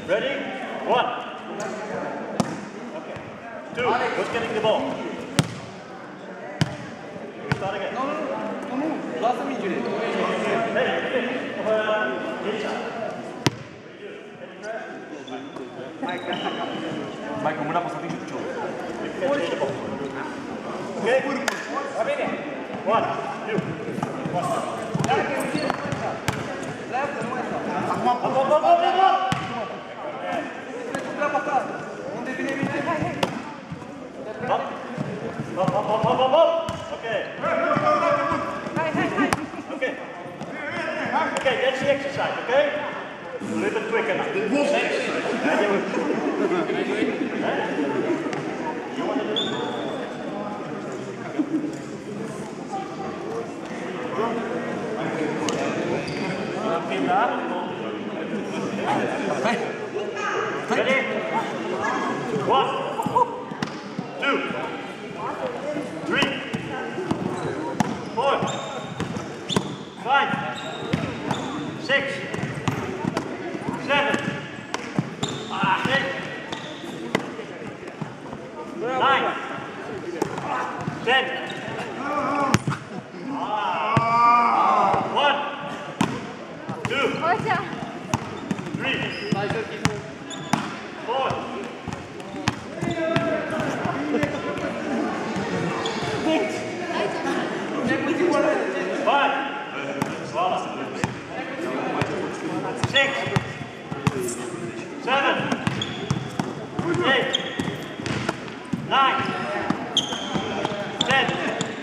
Ready? 1. Okay. 2. Who's getting the ball? We start again. No. Lasă mingile. Mai cu mâna poți să atingi piciorul. Okay? Va bine. 1, 2. Unde vine minte? Up. Okay. Okay. Okay, that's the exercise, okay? A little bit quicker now. You want to do it? Ready? 1, 2, 3, 4, 5, 6, 7, 8, 9, 10. 1, 2, 3, 4. 5, 6, 7, 8, 9, 10,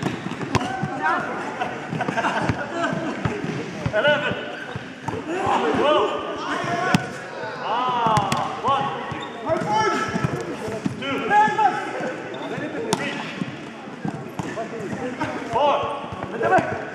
11, 12. 1, 2, 3, 4.